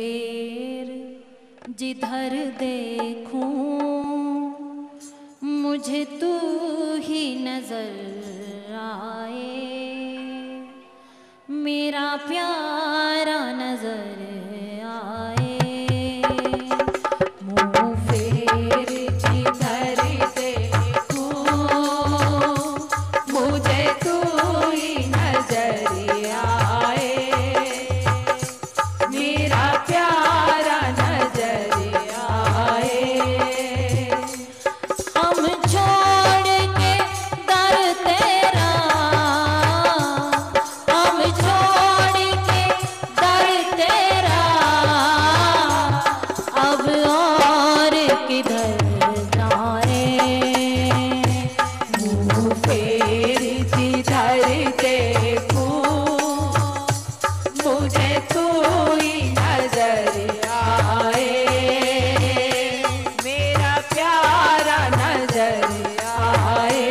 फिर जिधर देखूं मुझे तू ही नजर आए, मेरा प्यारा नजर आए। मुँह फेर जिधर देखूं मुझे तू ही नजर आए, मेरा प्यारा नजर आए। हम छोड़ के दर तेरा, हम छोड़ के दर तेरा, अब और किधर जाए। मुँह फेर जिधर देखूं मुझे तू ही नजर आए, मेरा प्यारा नजर आए।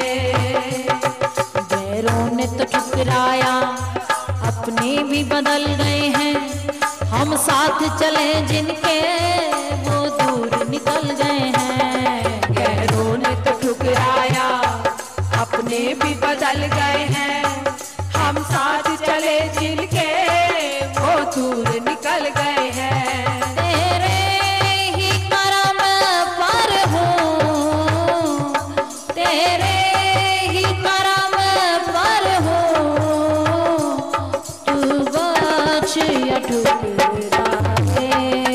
गैरों ने तो ठुकराया, अपने भी बदल गए हैं। हम साथ चले जिनके वो दूर निकल गए हैं। गैरों ने तो ठुकराया, अपने भी बदल गए हैं। हम साथ चले जिनके वो दूर निकल गए हैं। तेरे ही करम पर हूँ, तेरे ही करम पर हूँ, तू बख्श या ठुकरा दे।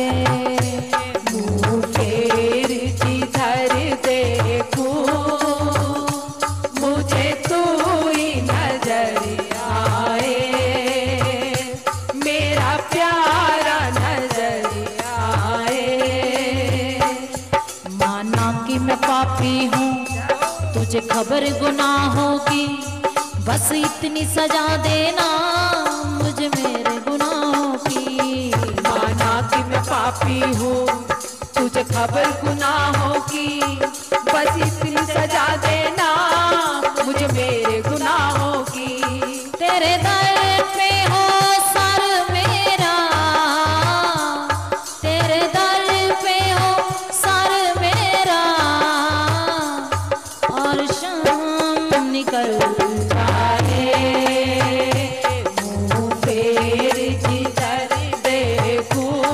मुँह फेर जिधर देखूं मुझे तू ही नजर आए, मेरा प्यारा नजर आए। माना कि मैं पापी हूँ, तुझे खबर गुनाहों की, बस इतनी सजा देना मुझे मेरे गुनाहों की। माना कि मैं पापी हूँ, तुझे खबर गुनाहों की, बस इतनी सजा देना मुझे मेरे गुनाहों की। तेरे दर पे हो सर मेरा, तेरे दर पे हो सर मेरा, और शाम निकल जाए। मुँह फेर जिधर देखूं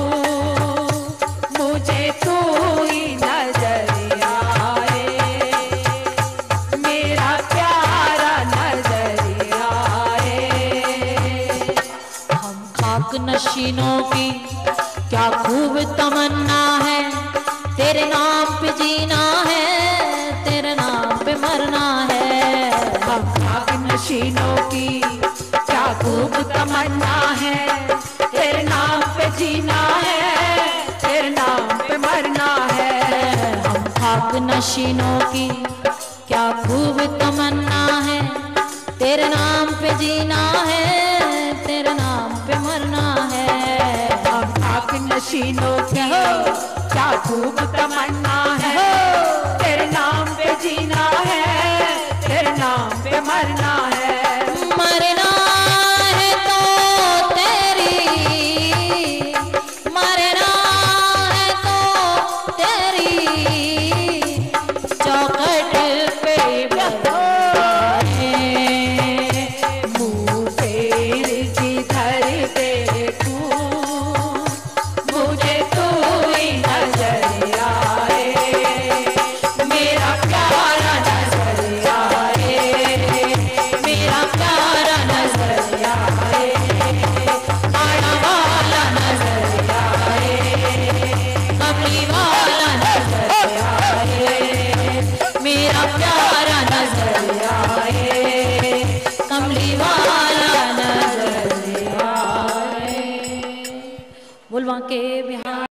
मुझे तू ही नजर आए, मेरा प्यारा नजर आए। हम खाक नशीनों की क्या खूब तमन्ना है, तेरे नाम पे जीना है, तेरे नाम पे मरना है। हम खाक नशीनों की क्या खूब तमन्ना है, तेरे नाम पे जीना है, तेरे नाम पे मरना है। हम खाक नशीनों की क्या खूब तमन्ना है, तेरे नाम पे जीना है, तेरे नाम पे मरना है। हम खाक नशीनों की क्या खूब तमन्ना है, तेरे नाम पे जीना है, तेरे नाम पे मरना है। मरना है तो तेरी, मरना है तो तेरी चौखट पे बैठाए। मुँह फेर जिधर देखूं मुझे तू ही नजर आए, मेरा प्यारा नजर आए, मेरा प्यारा नजर आए। आना वाला नजर आए, कमली वाला नजर आए, मेरा प्यारा नजर आए, कमली वाला नजर आए। बुलवा के बिहार